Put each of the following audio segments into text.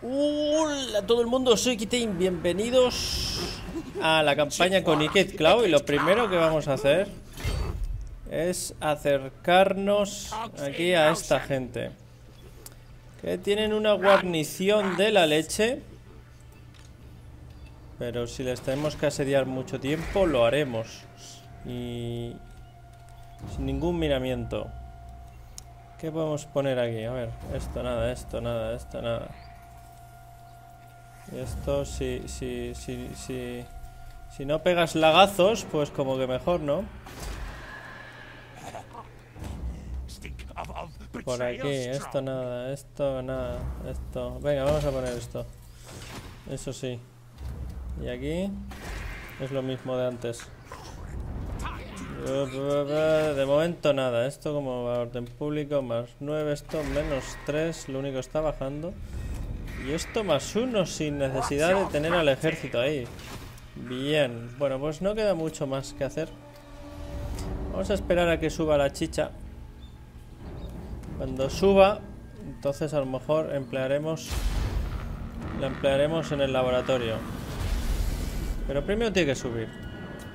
Hola a todo el mundo, soy Kitain, bienvenidos a la campaña con Iked Cloud. Y lo primero que vamos a hacer es acercarnos aquí a esta gente, que tienen una guarnición de la leche. Pero si les tenemos que asediar mucho tiempo, lo haremos. Y sin ningún miramiento. ¿Qué podemos poner aquí? A ver, esto nada, esto nada, esto nada. Y esto, si no pegas lagazos, pues como que mejor, ¿no? Por aquí, esto nada, esto nada, esto. Venga, vamos a poner esto. Eso sí. Y aquí es lo mismo de antes. De momento nada. Esto como orden público, más 9, esto menos 3, lo único está bajando. Y esto más 1 sin necesidad de tener al ejército ahí. Bien, bueno, pues no queda mucho más que hacer. Vamos a esperar a que suba la chicha. Cuando suba, entonces a lo mejor la emplearemos en el laboratorio. Pero primero tiene que subir.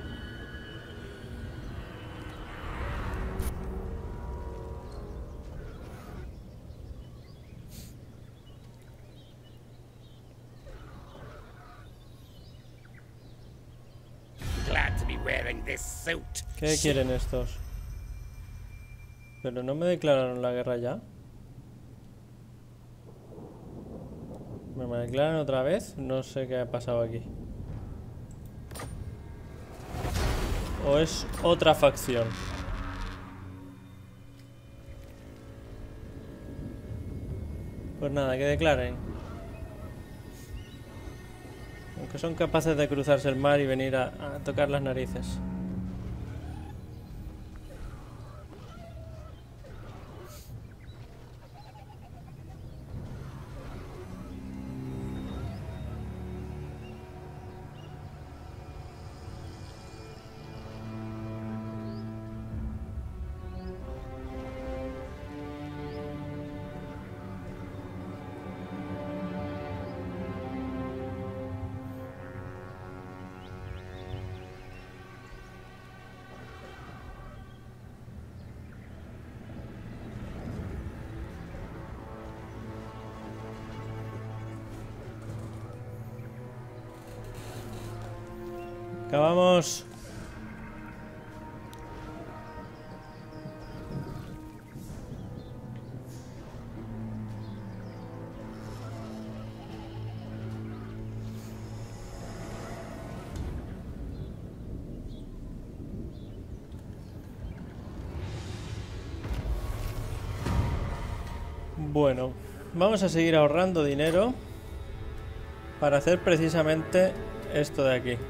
¿Qué quieren estos? ¿Pero no me declararon la guerra ya? ¿Me declaran otra vez? No sé qué ha pasado aquí. ¿O es otra facción? Pues nada, que declaren. Aunque son capaces de cruzarse el mar y venir a tocar las narices. Acabamos. Bueno, vamos a seguir ahorrando dinero para hacer precisamente esto de aquí.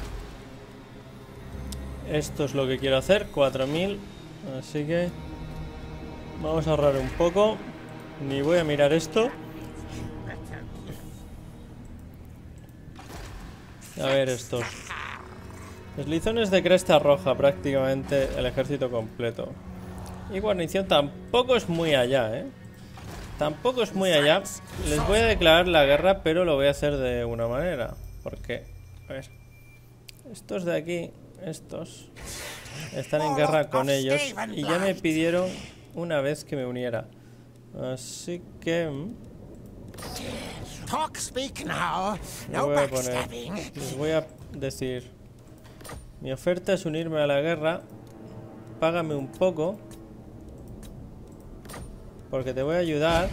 Esto es lo que quiero hacer, 4000. Así que vamos a ahorrar un poco. Ni voy a mirar esto. A ver estos. Deslizones de cresta roja, prácticamente el ejército completo. Y guarnición tampoco es muy allá, ¿eh? Tampoco es muy allá. Les voy a declarar la guerra, pero lo voy a hacer de una manera. Porque, a ver, estos de aquí, estos están en guerra con ellos y ya me pidieron una vez que me uniera. Así que les voy a decir: mi oferta es unirme a la guerra. Págame un poco, porque te voy a ayudar.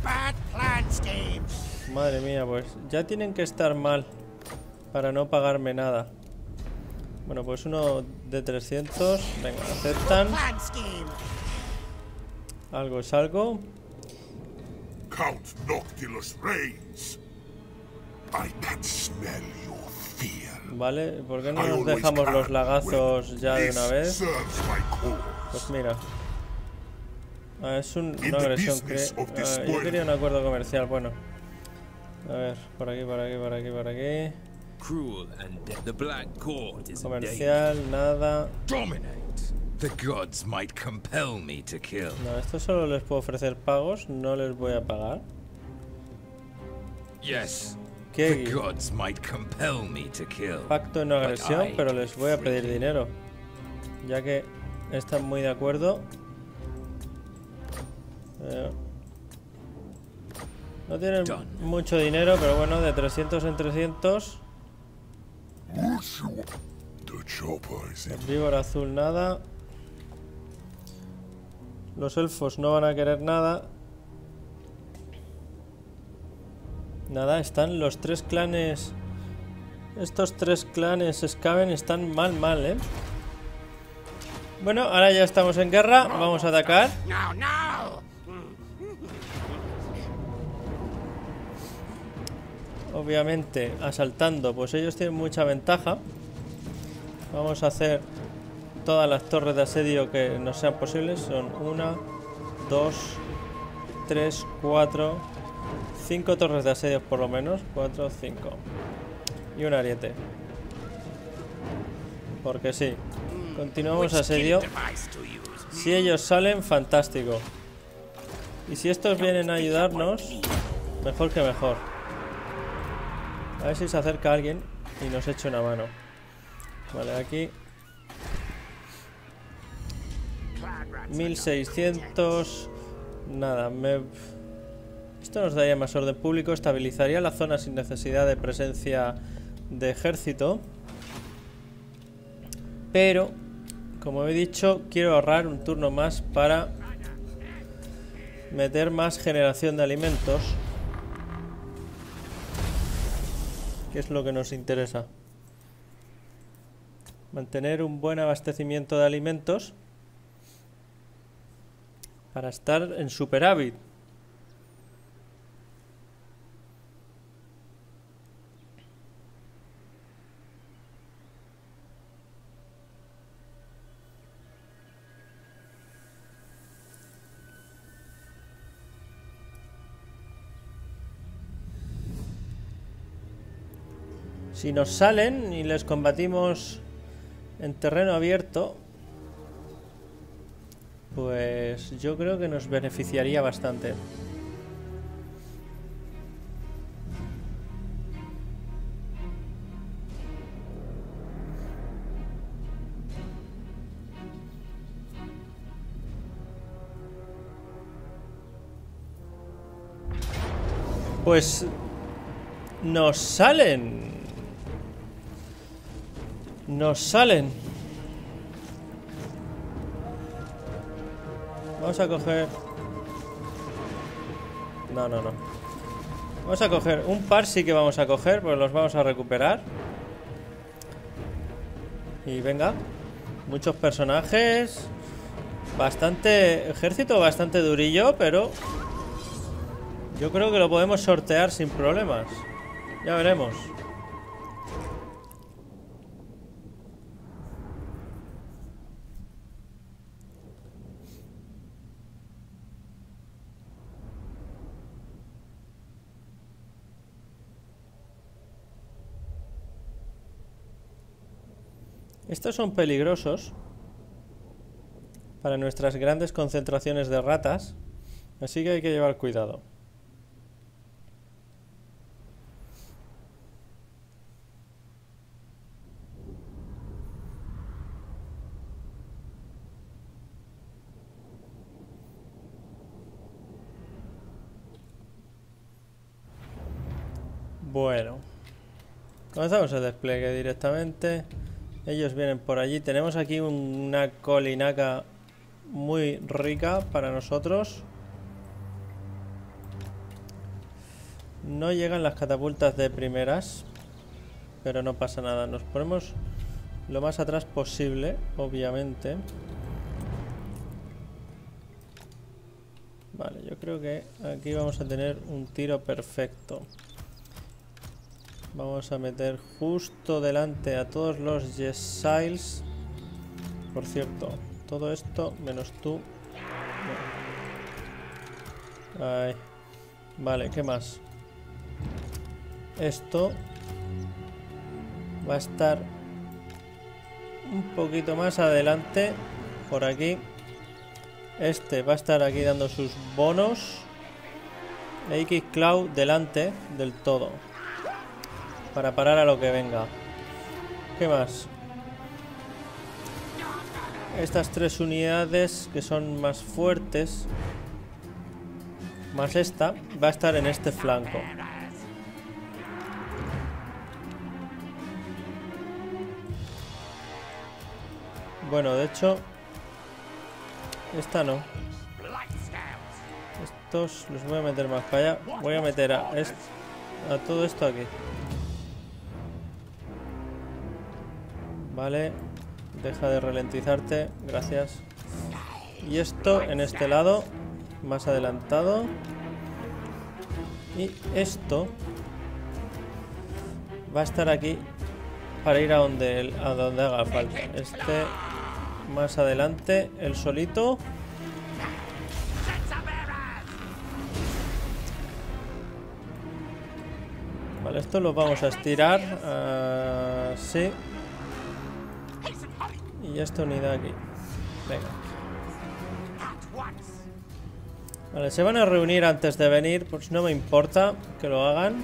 Madre mía, pues ya tienen que estar mal para no pagarme nada. Bueno, pues uno de 300. Venga, aceptan. Algo es algo. Count Noctilus reigns. I can smell your fear. Vale, ¿por qué no nos dejamos los lagazos ya de una vez? Pues mira. Es una agresión. Yo quería un acuerdo comercial, bueno. A ver, por aquí, por aquí, por aquí, por aquí. Comercial, nada. No, esto solo les puedo ofrecer pagos, no les voy a pagar. Yes. ¿Qué? The gods might compel me to kill. Pacto de no agresión, but I pero les voy a pedir dinero. Ya que están muy de acuerdo. No tienen mucho dinero, pero bueno, de 300 en 300. El víbora azul nada. Los elfos no van a querer nada. Nada, están los tres clanes. Estos tres clanes Skaven están mal, ¿eh? Bueno, ahora ya estamos en guerra. Vamos a atacar. Obviamente, asaltando, pues ellos tienen mucha ventaja. Vamos a hacer todas las torres de asedio que nos sean posibles. Son 1, 2, 3, 4, 5 torres de asedio por lo menos. 4, 5. Y un ariete. Porque sí. Continuamos asedio. Si ellos salen, fantástico. Y si estos vienen a ayudarnos, mejor que mejor. A ver si se acerca alguien y nos echa una mano. Vale, aquí 1600. Nada, esto nos daría más orden público. Estabilizaría la zona sin necesidad de presencia de ejército. Pero, como he dicho, quiero ahorrar un turno más para meter más generación de alimentos, que es lo que nos interesa. Mantener un buen abastecimiento de alimentos para estar en superávit. Si nos salen y les combatimos en terreno abierto, pues yo creo que nos beneficiaría bastante. Pues nos salen. Nos salen. Vamos a coger... No. Vamos a coger un par, sí que vamos a coger, pues los vamos a recuperar. Y venga. Muchos personajes. Bastante... Ejército bastante durillo, pero... yo creo que lo podemos sortear sin problemas. Ya veremos. Estos son peligrosos para nuestras grandes concentraciones de ratas, así que hay que llevar cuidado. Bueno, comenzamos el despliegue directamente. Ellos vienen por allí. Tenemos aquí una colinaca muy rica para nosotros. No llegan las catapultas de primeras, pero no pasa nada. Nos ponemos lo más atrás posible, obviamente. Vale, yo creo que aquí vamos a tener un tiro perfecto. Vamos a meter justo delante a todos los Yesiles. Por cierto, todo esto menos tú. No. Ay. Vale, ¿qué más? Esto va a estar un poquito más adelante, por aquí. Este va a estar aquí dando sus bonos. X Cloud delante del todo. Para parar a lo que venga. ¿Qué más? Estas 3 unidades que son más fuertes. Más esta. Va a estar en este flanco. Bueno, de hecho... Esta no. Estos los voy a meter más para allá. Voy a meter a todo esto aquí. Vale. Deja de ralentizarte. Gracias. Y esto en este lado. Más adelantado. Y esto va a estar aquí para ir a donde haga falta. Este más adelante, el solito. Vale, esto lo vamos a estirar así. Y esta unidad aquí. Venga. Vale, se van a reunir antes de venir, pues no me importa que lo hagan.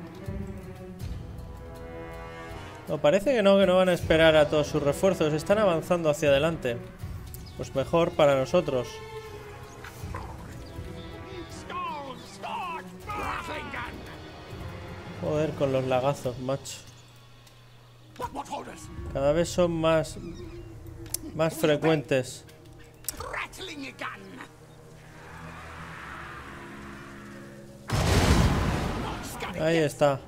No, parece que no van a esperar a todos sus refuerzos. Están avanzando hacia adelante. Pues mejor para nosotros. Joder, con los lagazos, macho. Cada vez son más frecuentes. Ahí está.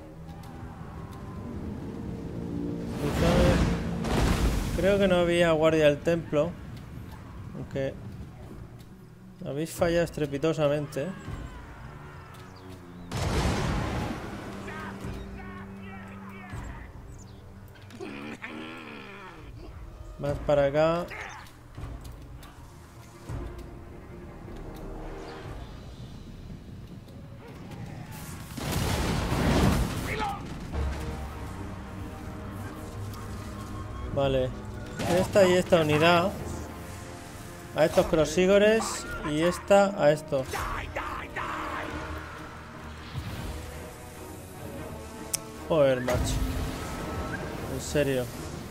Creo que no había guardia del templo. Aunque habéis fallado estrepitosamente. Más para acá. Vale. Esta y esta unidad a estos crossígores y esta a estos. Joder, macho. En serio.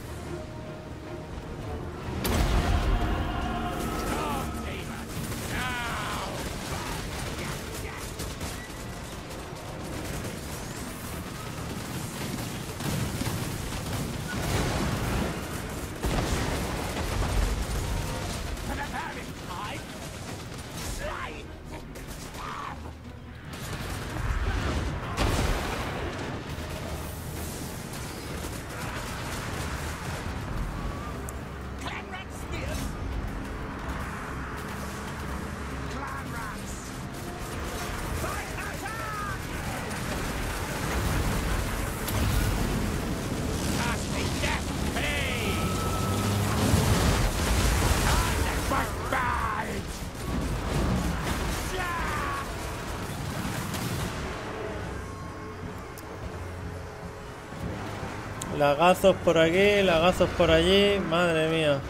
Lagazos por aquí, lagazos por allí. Madre mía.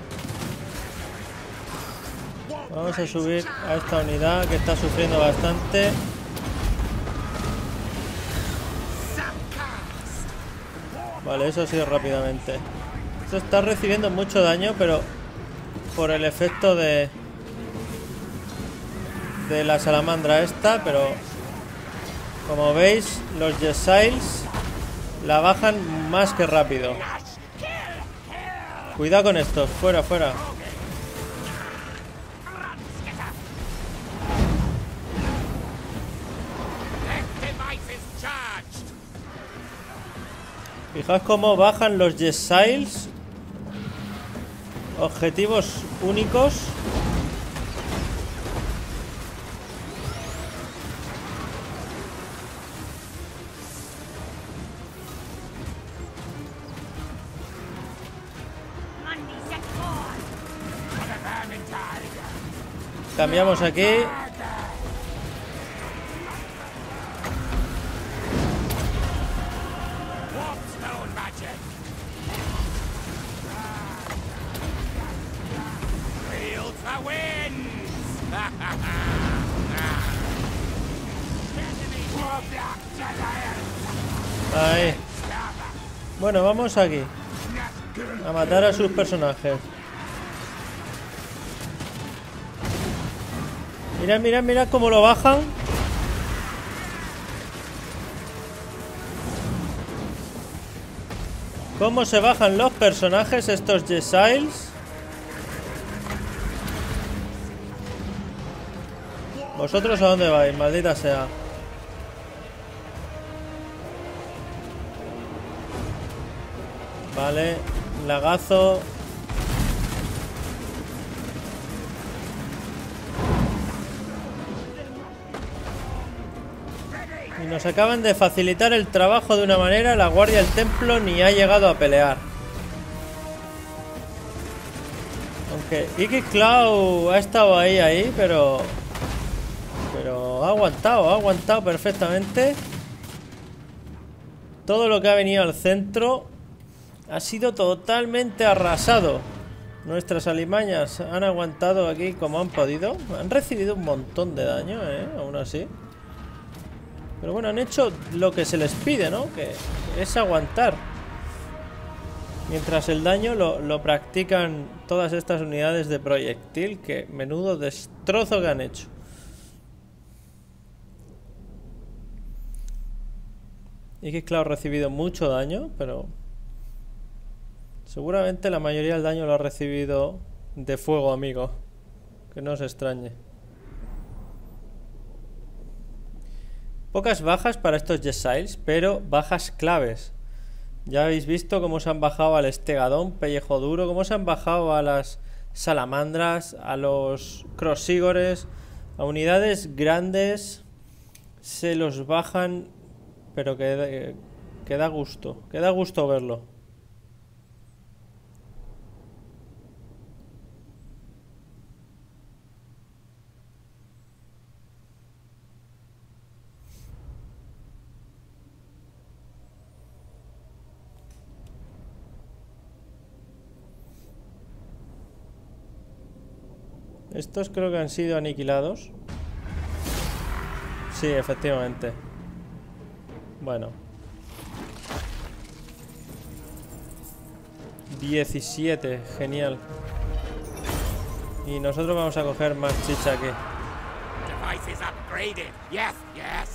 Vamos a subir a esta unidad que está sufriendo bastante. Vale, eso ha sido rápidamente. Esto está recibiendo mucho daño, pero por el efecto de la salamandra esta, pero como veis, los Yesiles la bajan más que rápido. Cuidado con estos, fuera, fuera. Fijaos cómo bajan los Yesiles. Objetivos únicos. Cambiamos aquí. Ahí. Bueno, vamos aquí a matar a sus personajes. Mirad, mirad, mirad cómo lo bajan. Cómo se bajan los personajes estos Yesiles. ¿Vosotros a dónde vais? Maldita sea. Vale, lagazo. Y nos acaban de facilitar el trabajo de una manera. La guardia del templo ni ha llegado a pelear. Aunque Iki Cloud ha estado ahí, pero ha aguantado perfectamente. Todo lo que ha venido al centro ha sido totalmente arrasado. Nuestras alimañas han aguantado aquí como han podido. Han recibido un montón de daño, aún así. Pero bueno, han hecho lo que se les pide, ¿no? Que es aguantar. Mientras el daño lo practican todas estas unidades de proyectil. Que menudo destrozo que han hecho. Y que claro, ha recibido mucho daño, pero seguramente la mayoría del daño lo ha recibido de fuego, amigo. Que no os extrañe. Pocas bajas para estos Yesiles, pero bajas claves. Ya habéis visto cómo se han bajado al Estegadón, pellejo duro, cómo se han bajado a las salamandras, a los crossígores, a unidades grandes. Se los bajan, pero que da gusto verlo. Estos creo que han sido aniquilados. Sí, efectivamente. Bueno. 17, genial. Y nosotros vamos a coger más chicha aquí. Devices upgraded. Yes, yes.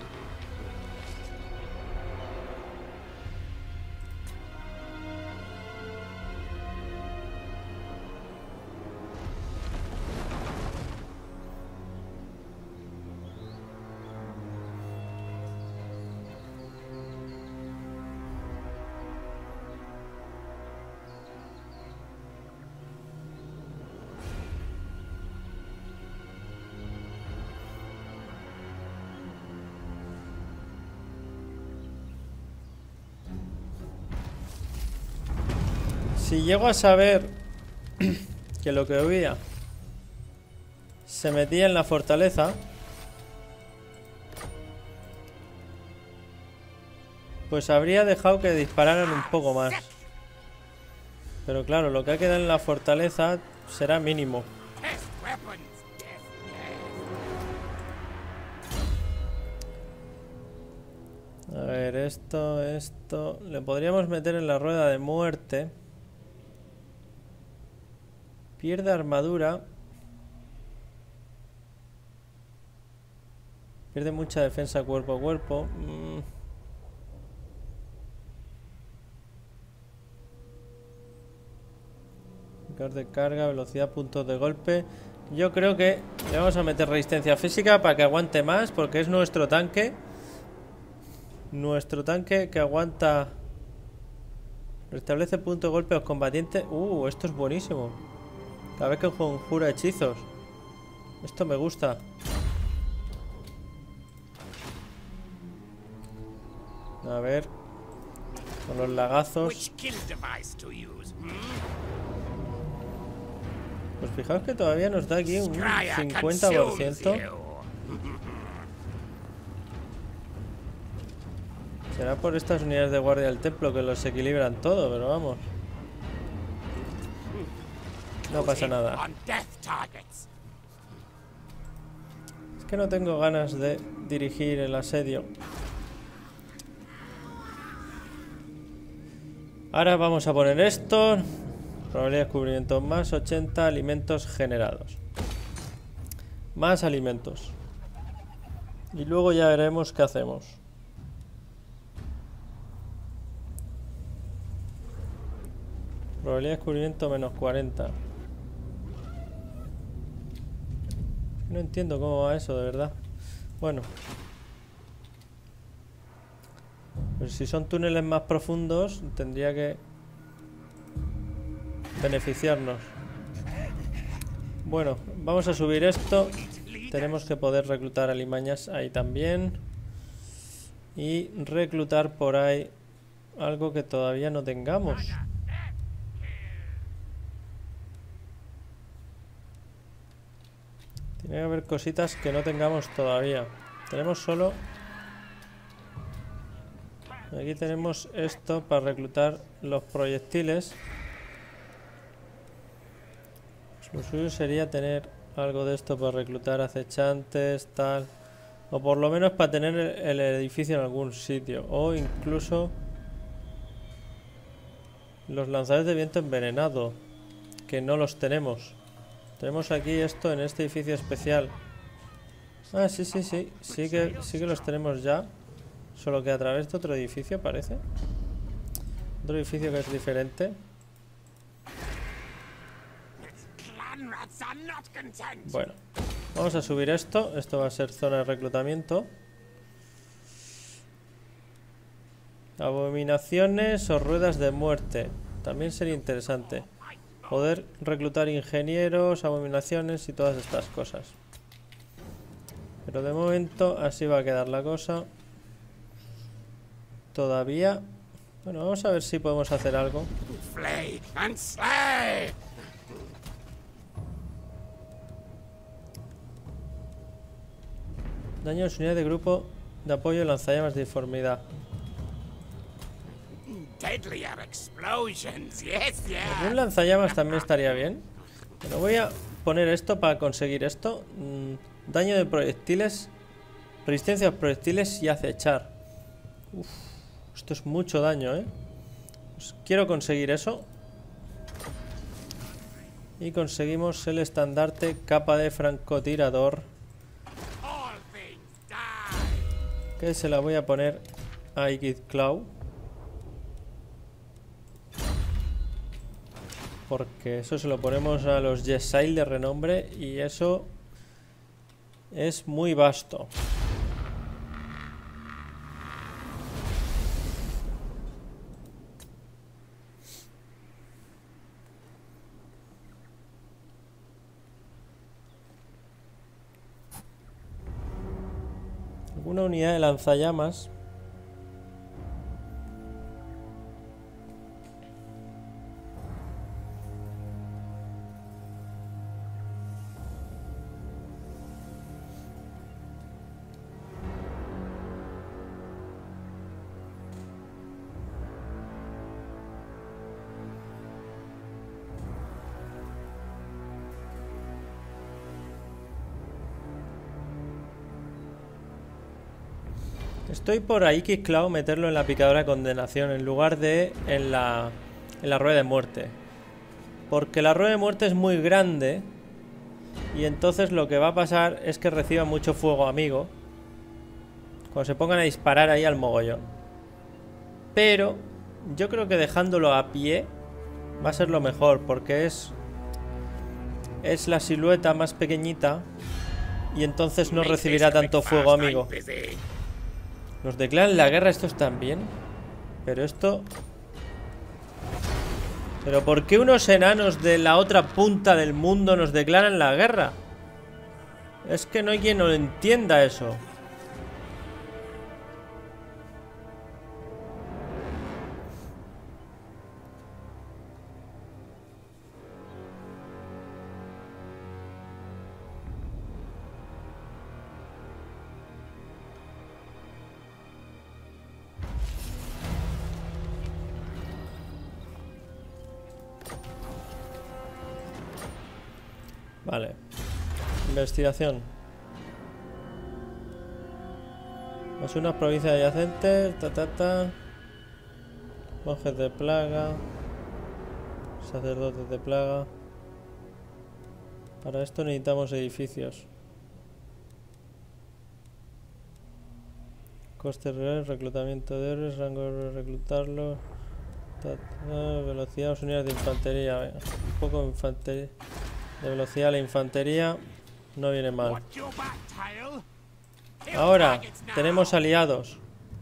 Si llego a saber que lo que huía se metía en la fortaleza, pues habría dejado que dispararan un poco más. Pero claro, lo que ha quedado en la fortaleza será mínimo. A ver, esto le podríamos meter en la rueda de muerte. Pierde armadura. Pierde mucha defensa cuerpo a cuerpo. De carga, velocidad, puntos de golpe. Yo creo que le vamos a meter resistencia física para que aguante más, porque es nuestro tanque. Nuestro tanque que aguanta. Restablece punto de golpe a los combatientes. Esto es buenísimo. Cada vez que conjura hechizos. Esto me gusta. A ver. Con los lagazos. Pues fijaos que todavía nos da aquí un 50%. Será por estas unidades de guardia del templo que los equilibran todo, pero vamos. No pasa nada. Es que no tengo ganas de dirigir el asedio. Ahora vamos a poner esto. Probabilidad de descubrimiento más 80 alimentos generados. Más alimentos. Y luego ya veremos qué hacemos. Probabilidad de descubrimiento menos 40. No entiendo cómo va eso, de verdad. Bueno. Pues si son túneles más profundos, tendría que beneficiarnos. Bueno, vamos a subir esto. Tenemos que poder reclutar alimañas ahí también. Y reclutar por ahí algo que todavía no tengamos. Tiene que haber cositas que no tengamos todavía. Tenemos solo... Aquí tenemos esto para reclutar los proyectiles. Pues lo suyo sería tener algo de esto para reclutar acechantes, tal. O por lo menos para tener el edificio en algún sitio. O incluso los lanzadores de viento envenenado, que no los tenemos. Tenemos aquí esto en este edificio especial. Ah, sí que los tenemos ya. Solo que a través de otro edificio, parece. Otro edificio que es diferente. Bueno, vamos a subir esto. Esto va a ser zona de reclutamiento. Abominaciones o ruedas de muerte. También sería interesante poder reclutar ingenieros, abominaciones y todas estas cosas. Pero de momento así va a quedar la cosa. Todavía... Bueno, vamos a ver si podemos hacer algo. Flay and slay. Daño a su unidad de grupo de apoyo lanzallamas de deformidad. Deadlier explosions. Yes, Un lanzallamas también estaría bien. Pero voy a poner esto para conseguir esto. Daño de proyectiles. Resistencia a proyectiles y acechar. Uf, esto es mucho daño, Pues quiero conseguir eso. Y conseguimos el estandarte capa de francotirador, que se la voy a poner a Ikid Claw, porque eso se lo ponemos a los Yesail de renombre y eso es muy vasto. Una unidad de lanzallamas. Estoy por ahí que Cloud meterlo en la picadora de condenación en lugar de en la rueda de muerte, porque la rueda de muerte es muy grande y entonces lo que va a pasar es que reciba mucho fuego amigo cuando se pongan a disparar ahí al mogollón. Pero yo creo que dejándolo a pie va a ser lo mejor, porque es la silueta más pequeñita y entonces no recibirá tanto fuego amigo. Nos declaran la guerra estos también. Pero esto... ¿Pero por qué unos enanos de la otra punta del mundo nos declaran la guerra? Es que no hay quien no lo entienda eso. Vale. Investigación. Más unas provincias adyacentes. Monjes de plaga. Sacerdotes de plaga. Para esto necesitamos edificios. Coste real, reclutamiento de héroes, rango de reclutarlo. Velocidad, unidades de infantería. Venga, un poco de infantería. De velocidad a la infantería no viene mal. Ahora tenemos aliados.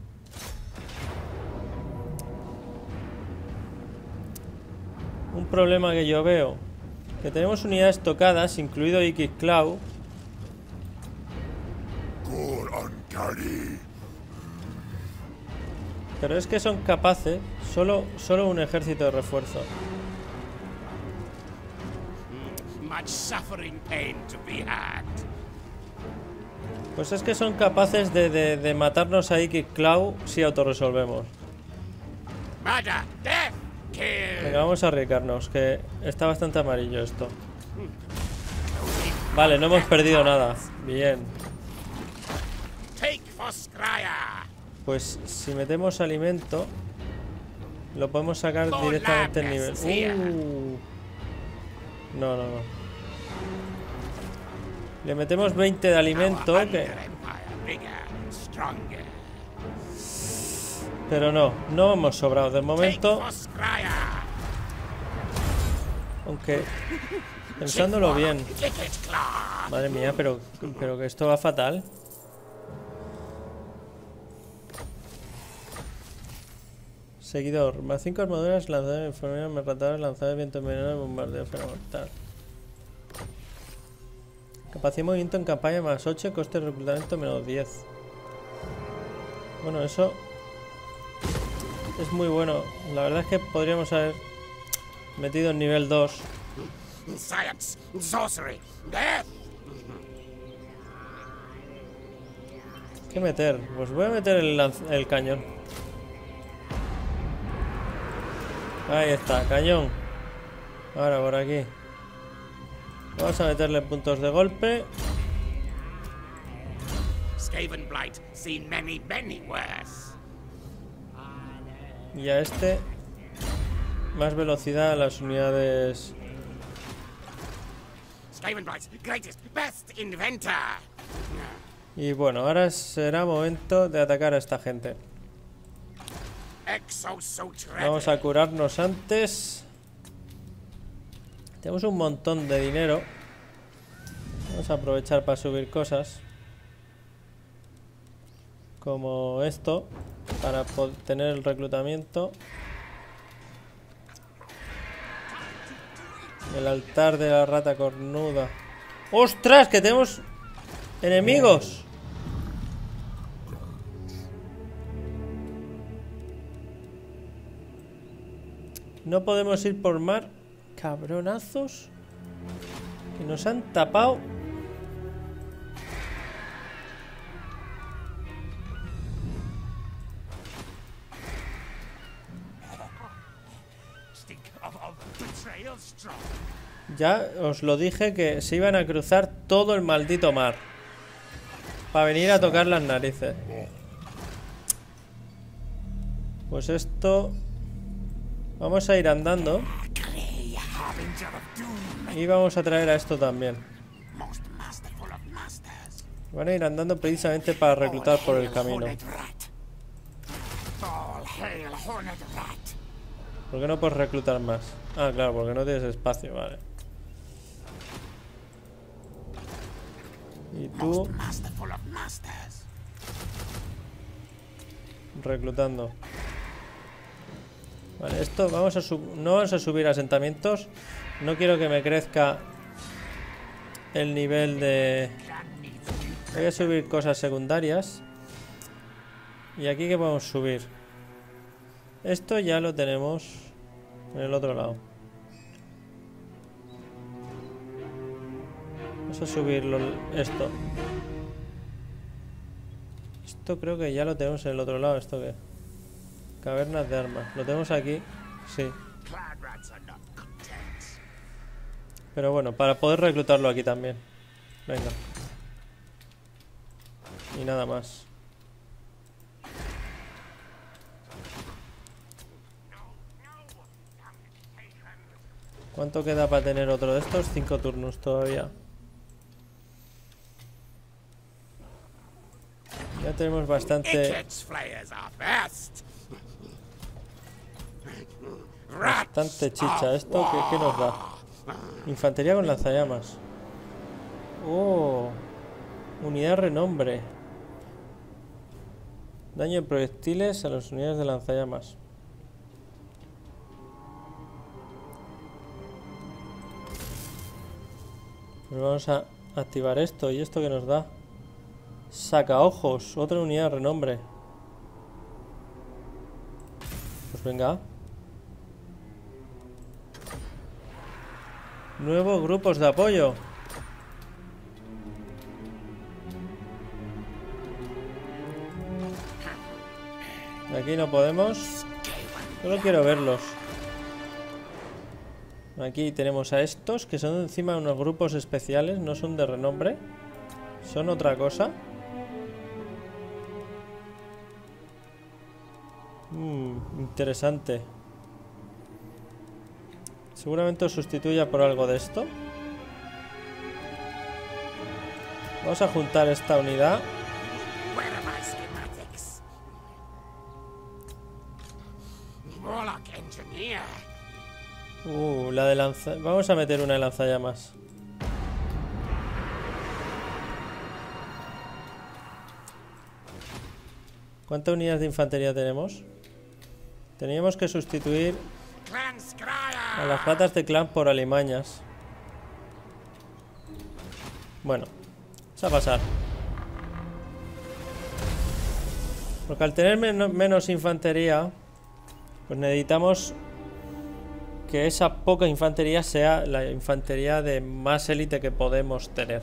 Un problema que yo veo, que tenemos unidades tocadas, incluido Ikiclaw. Pero es que son capaces, solo un ejército de refuerzo. Pues es que son capaces de matarnos a Ikiclaw si autorresolvemos. Venga, vamos a arriesgarnos, que está bastante amarillo esto. Vale, no hemos perdido nada. Bien. Pues si metemos alimento, lo podemos sacar directamente el nivel. No. Le metemos 20 de alimento, pero no hemos sobrado de momento. Aunque pensándolo bien. Madre mía, pero que esto va fatal. Seguidor, más 5 armaduras, lanzador de enfermedad, me ratador, lanzador de viento envenenado, bombardeo fenomenal. Capacidad de movimiento en campaña más 8, coste de reclutamiento menos 10. Bueno, eso es muy bueno. La verdad es que podríamos haber metido en nivel 2. Science, sorcery, death. ¿Qué meter? Pues voy a meter el cañón. Ahí está, cañón. Ahora por aquí. Vamos a meterle puntos de golpe. Skavenblight, seen many worse. Y a este más velocidad a las unidades. Skavenblight's greatest, best inventor. Y bueno, ahora será momento de atacar a esta gente. Vamos a curarnos antes. Tenemos un montón de dinero. Vamos a aprovechar para subir cosas. Como esto. Para tener el reclutamiento. El altar de la rata cornuda. ¡Ostras! Que tenemos enemigos. No podemos ir por mar. Cabronazos. Que nos han tapado. Ya os lo dije que se iban a cruzar todo el maldito mar para venir a tocar las narices. Pues esto... Vamos a ir andando. Y vamos a traer a esto también. Van a ir andando precisamente para reclutar por el camino. ¿Por qué no puedes reclutar más? Ah, claro, porque no tienes espacio, vale. Y tú... reclutando. Vale, esto vamos a no vamos a subir asentamientos. No quiero que me crezca el nivel de... Voy a subir cosas secundarias. Y aquí que podemos subir. Esto ya lo tenemos en el otro lado. Vamos a subirlo esto. Esto creo que ya lo tenemos en el otro lado. ¿Esto qué? Cavernas de armas. Lo tenemos aquí. Sí. Pero bueno, para poder reclutarlo aquí también. Venga. Y nada más. ¿Cuánto queda para tener otro de estos? 5 turnos todavía. Ya tenemos bastante chicha. ¿Esto qué nos da? Infantería con lanzallamas. Oh, unidad de renombre. Daño de proyectiles a las unidades de lanzallamas. Pues vamos a activar esto. ¿Y esto qué nos da? Saca ojos, otra unidad de renombre. Pues venga. Nuevos grupos de apoyo. Aquí no podemos. Solo quiero verlos. Aquí tenemos a estos que son encima unos grupos especiales. No son de renombre. Son otra cosa. Interesante. Seguramente os sustituya por algo de esto. Vamos a juntar esta unidad. La de lanza... Vamos a meter una de lanzallamas. ¿Cuántas unidades de infantería tenemos? Teníamos que sustituir a las patas de clan por alimañas. Bueno, vamos a pasar. Porque al tener menos infantería, pues necesitamos que esa poca infantería sea la infantería de más élite que podemos tener.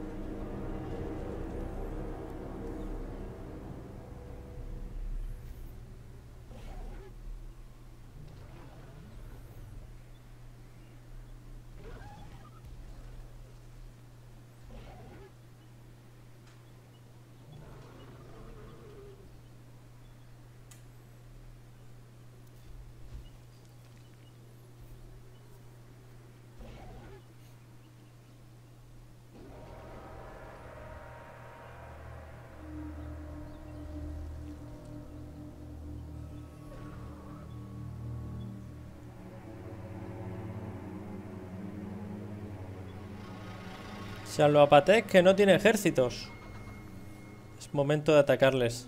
Salvapatek que no tiene ejércitos. Es momento de atacarles.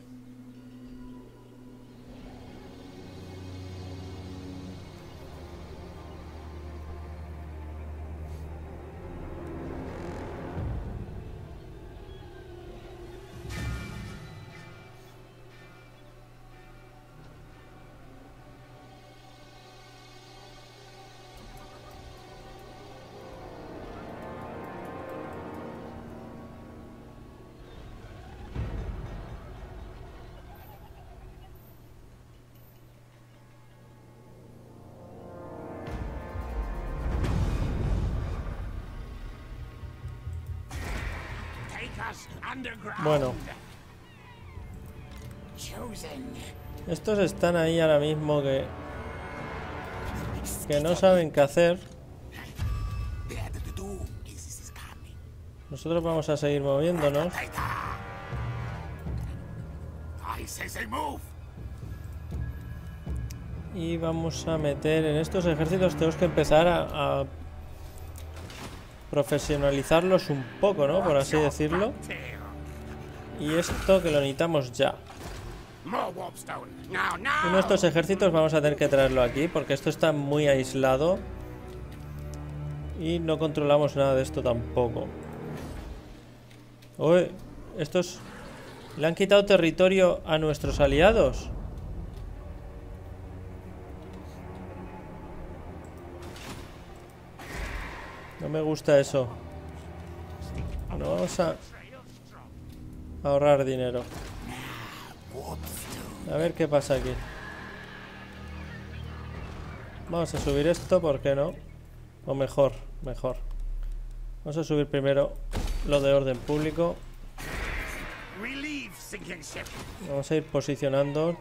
Bueno, estos están ahí ahora mismo que no saben qué hacer. Nosotros vamos a seguir moviéndonos. Y vamos a meter en estos ejércitos. Tenemos que empezar a profesionalizarlos un poco, ¿no? Por así decirlo. Y esto que lo necesitamos ya. Uno de estos ejércitos vamos a tener que traerlo aquí, porque esto está muy aislado y no controlamos nada de esto tampoco. Uy, estos le han quitado territorio a nuestros aliados. No me gusta eso. Bueno, vamos a ahorrar dinero. A ver qué pasa aquí. Vamos a subir esto, ¿por qué no? O mejor. Vamos a subir primero lo de orden público. Vamos a ir posicionando.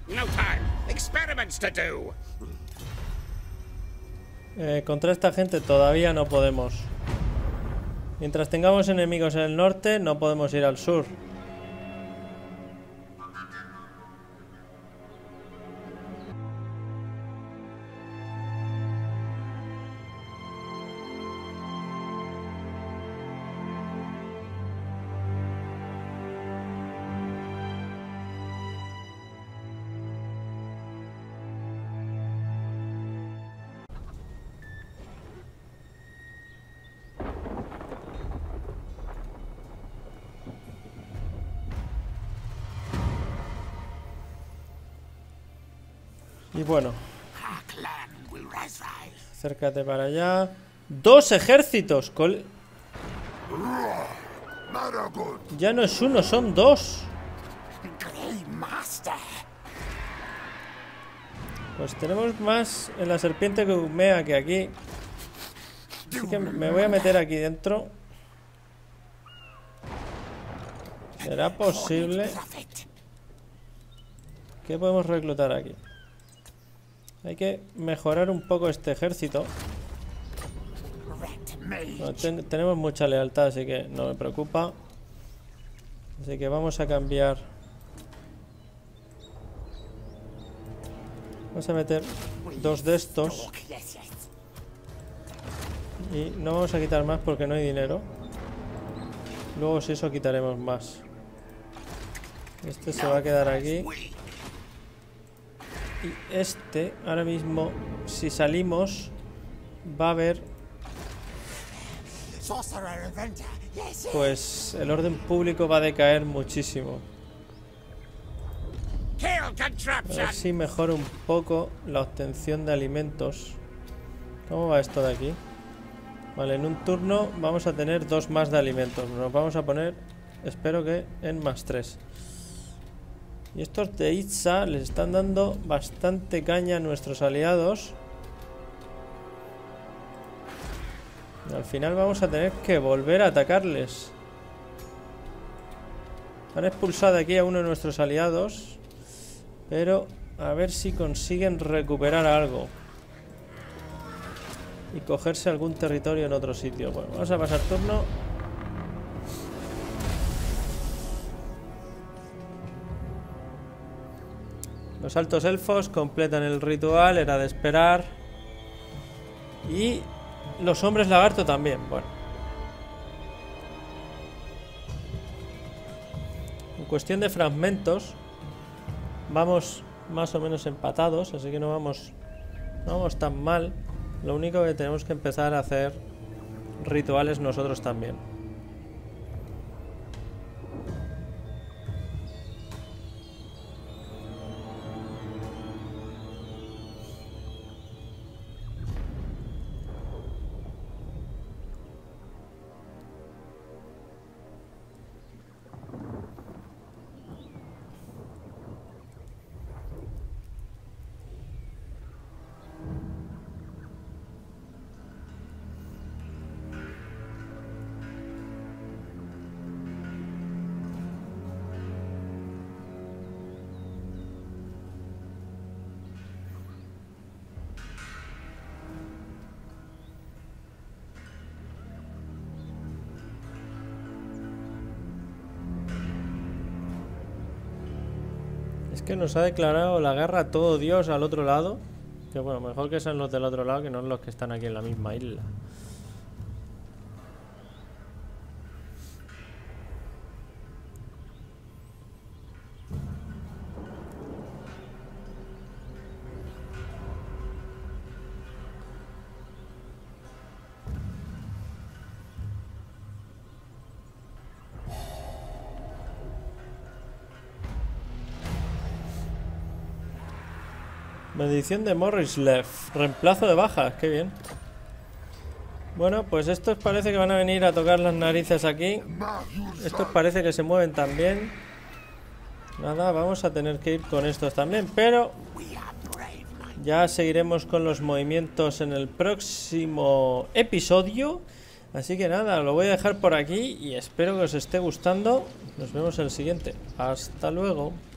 No time. Experiments to do. Contra esta gente todavía no podemos. Mientras tengamos enemigos en el norte, no podemos ir al sur. Y bueno, acércate para allá. ¡Dos ejércitos! Ya no es uno, son dos. Pues tenemos más en la serpiente que humea que aquí. Así que me voy a meter aquí dentro. ¿Será posible? ¿Qué podemos reclutar aquí? Hay que mejorar un poco este ejército. Bueno, tenemos mucha lealtad, así que no me preocupa. Así que vamos a cambiar. Vamos a meter dos de estos. Y no vamos a quitar más porque no hay dinero. Luego si eso quitaremos más. Este se va a quedar aquí. Y este, ahora mismo, si salimos, va a haber... Pues el orden público va a decaer muchísimo. A ver si mejora un poco la obtención de alimentos. ¿Cómo va esto de aquí? Vale, en un turno vamos a tener 2 más de alimentos. Nos vamos a poner, espero que en +3. Y estos de Itza les están dando bastante caña a nuestros aliados. Y al final vamos a tener que volver a atacarles. Han expulsado aquí a uno de nuestros aliados. Pero a ver si consiguen recuperar algo. Y cogerse algún territorio en otro sitio. Bueno, vamos a pasar turno. Los altos elfos completan el ritual, era de esperar. Y los hombres lagarto también, bueno. En cuestión de fragmentos, vamos más o menos empatados, así que no vamos tan mal. Lo único que tenemos que empezar a hacer rituales nosotros también. Es que nos ha declarado la guerra todo Dios al otro lado. Que bueno, mejor que sean los del otro lado que no los que están aquí en la misma isla. Medición de Morrislev. Reemplazo de bajas, qué bien. Bueno, pues estos parece que van a venir a tocar las narices aquí. Estos parece que se mueven también. Nada, vamos a tener que ir con estos también, pero ya seguiremos con los movimientos en el próximo episodio. Así que nada, lo voy a dejar por aquí y espero que os esté gustando. Nos vemos en el siguiente. Hasta luego.